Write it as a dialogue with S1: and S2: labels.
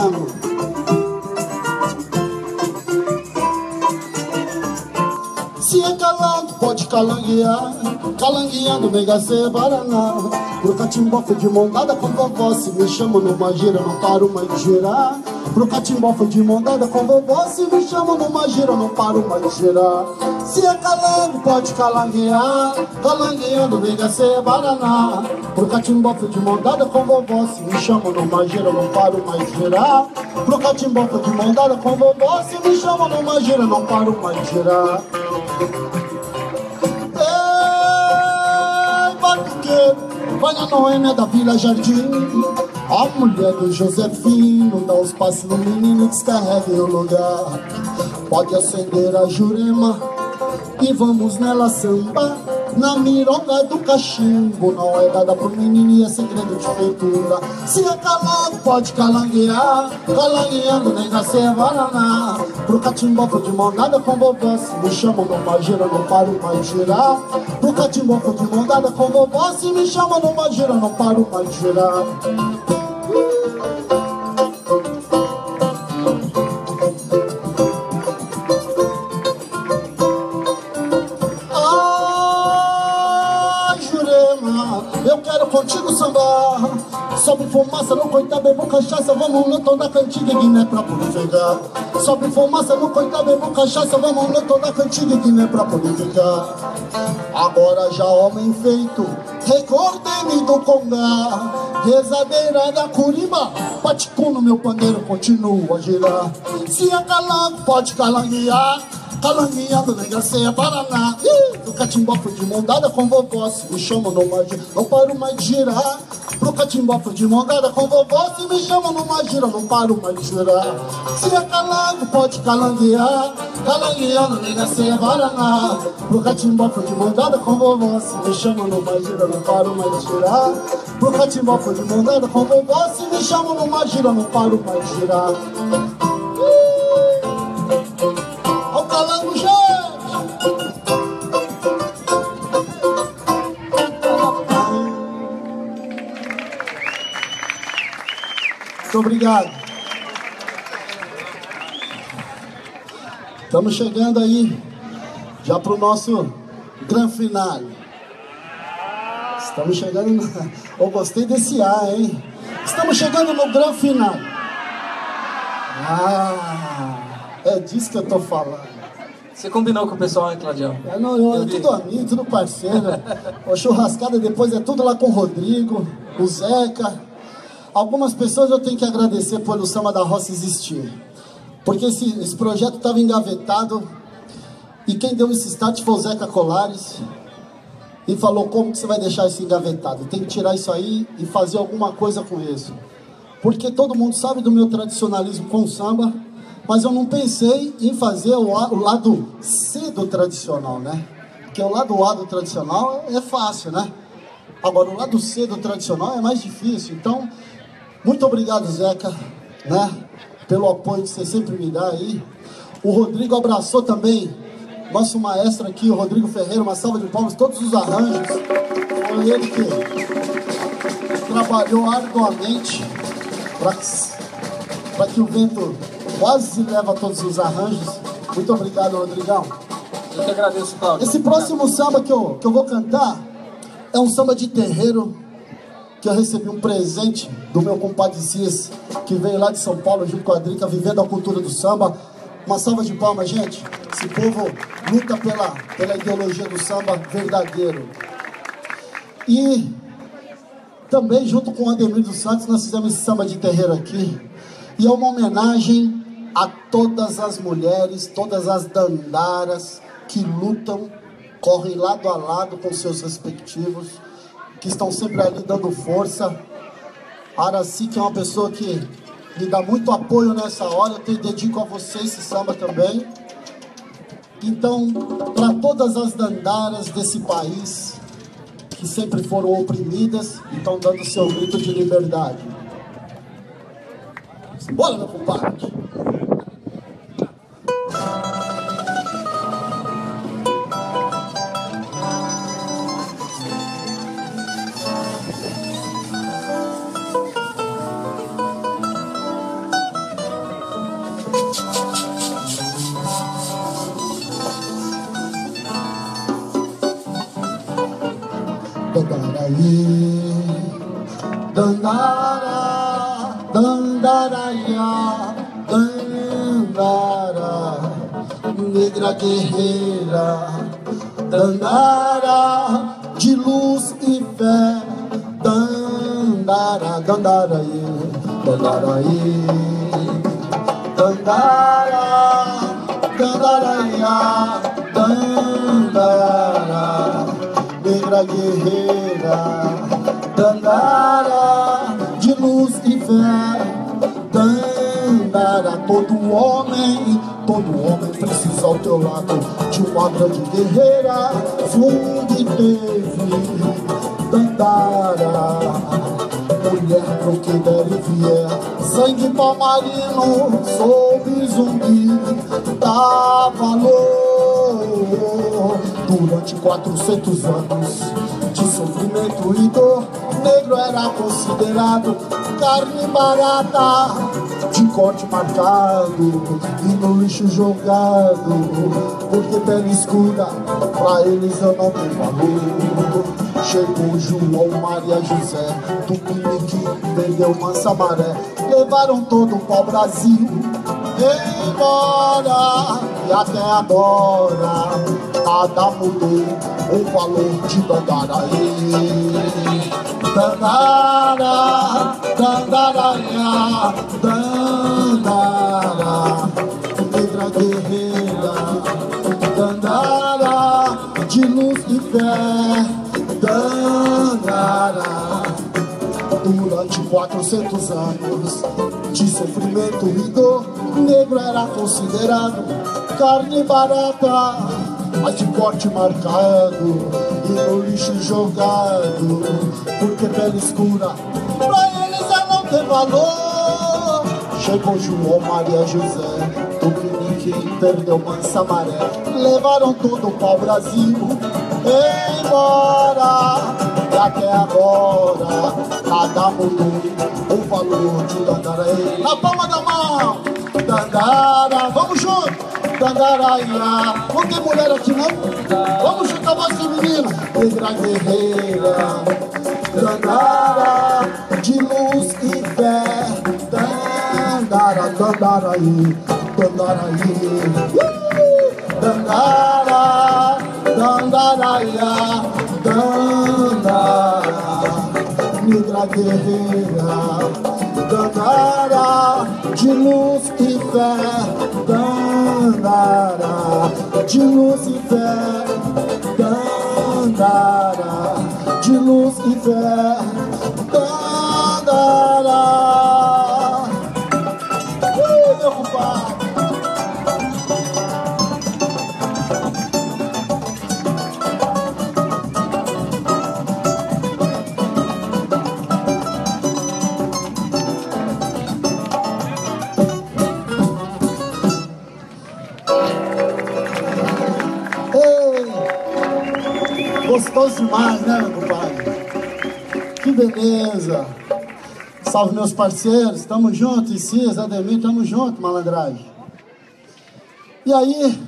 S1: Calango. Se é calango, pode calanguear, calangueando Mega Cê Baraná. Pro catimbó foi de mão dada com vovó, se me chama numa gira, não paro mais de girar. Pro catimbó foi de mão dada com vovó, se me chama numa gira, não paro mais de girar. Se é calango, pode calanguear, calangueando Mega Cê Baraná. Pro catimbó foi de mão dada com vovó, se me chama numa gira, não paro mais de girar. Pro catimbó foi de mão dada com vovó, se me chama numa gira, não paro mais de girar. Ei, batuqueiro, vai na Noêmia da Vila Jardim. A mulher do Josefino dá os passos no menino, descarrega o lugar. Pode acender a Jurema e vamos nela sambar. Na mironga do cachimbo, não é dada pro menino e é segredo de feitura. Se é calango, pode calanguear, calangueando Mega Cê Baraná. Pro catimbó foi de mão dada com vovó, se me chamam numa gira, não paro mais de girar. Pro catimbó foi de mão dada com vovó, se me chamam numa gira, não paro mais de girar. Eu quero contigo sambar. Sobe fumaça no coitado, bebo cachaça. Vamos no tom da cantiga e Guiné pra purificar. Sobe fumaça no coitado, bebo cachaça. Vamos no tom da cantiga e Guiné pra purificar. Agora já homem feito, recordei-me do congá. Rezadeira da Curiba, paticum no meu pandeiro continua a girar. Se é calango, pode calanguear, calangueando Mega Cê Baraná. Do catimbó foi de mão dada com vovó, se me chamam numa gira, não paro mais de girar. Pro catimbó foi de mão dada com vovó, se me chamam numa gira, não paro mais de girar. Se é calango, pode calanguear, calangueando Mega Cê Baraná. Pro catimbó foi de mão dada com vovó, se me chamam numa gira, não paro mais de girar. Pro catimbó foi de mão dada com vovó, se me chamam numa gira, não paro mais de girar. Ó o calango, gente! Muito obrigado. Estamos chegando aí já para o nosso grand finale. Estamos chegando no... Eu gostei desse ar, hein? Estamos chegando no grand finale. É disso que eu tô falando.
S2: Você combinou com o pessoal, hein, Claudião?
S1: É tudo amigo, tudo parceiro. A churrascada depois é tudo lá com o Rodrigo, o Zeca. Algumas pessoas eu tenho que agradecer por o Samba da Roça existir. Porque esse projeto estava engavetado e quem deu esse start foi o Zeca Colares. E falou, como que você vai deixar isso engavetado? Tem que tirar isso aí e fazer alguma coisa com isso. Porque todo mundo sabe do meu tradicionalismo com o samba, mas eu não pensei em fazer o lado C do tradicional, né? Porque o lado A do tradicional é fácil, né? Agora, o lado C do tradicional é mais difícil. Então, muito obrigado, Zeca, né? Pelo apoio que você sempre me dá aí. O Rodrigo abraçou também nosso maestro aqui, o Rodrigo Ferreira. Uma salva de palmas, todos os arranjos. Foi ele que trabalhou arduamente para que o vento quase leva todos os arranjos. Muito obrigado, Rodrigão.
S2: Eu que agradeço, Cláudio.
S1: Esse próximo samba que eu vou cantar é um samba de terreiro que eu recebi um presente do meu compadre Cis, que veio lá de São Paulo junto com a Drica, vivendo a cultura do samba. Uma salva de palmas, gente. Esse povo luta pela ideologia do samba verdadeiro. E também, junto com o Ademir dos Santos, nós fizemos esse samba de terreiro aqui. E é uma homenagem a todas as mulheres, todas as dandaras que lutam, correm lado a lado com seus respectivos, que estão sempre ali dando força. A Araci, que é uma pessoa que me dá muito apoio nessa hora, eu dedico a você esse samba também. Então, para todas as dandaras desse país, que sempre foram oprimidas e estão dando seu grito de liberdade. Bora, meu compadre! Dandara, dandaraia, dandara, negra guerreira, dandara, de luz e fé, dandara, dandaraia, dandaraia, dandara, dandaraia, dandara, negra guerreira, dandara, de luz e fé, dandara, todo homem precisa ao teu lado de uma grande guerreira, fundo teve, dandara, mulher pro que der e vier, sangue palmarino, sob zumbi, dá valor, durante 400 anos de sofrimento e dor, negro era considerado carne barata, de corte marcado e no lixo jogado, porque pele escura pra eles eu não tenho valor. Chegou João, Maria, José, Tupiniquim, perdeu Mansa Maré, levaram todo o pau-brasil embora, e até agora nada mudou o valor de Dandaraí. Dandara, dandaraia, dandara, negra guerreira, dandara, de luz e fé, dandara, durante 400 anos de sofrimento e dor, negro era considerado carne barata, mas de corte marcado e no lixo jogado, porque pele escura pra eles já não tem valor. Chegou João, Maria, José, Tupiniquim, perdeu Mansa Maré, levaram todo o pau-brasil embora, e até agora nada mudou o valor de Dandaraí. Na palma da mão, Dandara, vamos junto! Dandaraia, não tem mulher aqui não? Vamos juntar a voz feminina. Negra guerreira, dandara, de luz e fé, dandara, dandaraí, dandaraí, dandara, dandaraia, dandara, negra guerreira, dandara, de luz e fé, dandara, de luz e fé, dandara, de luz e fé, dandara. Meu compadre. Gostoso demais, né, meu compadre? Que beleza! Salve meus parceiros, tamo junto, Isis, Ademir, tamo junto, malandragem. E aí,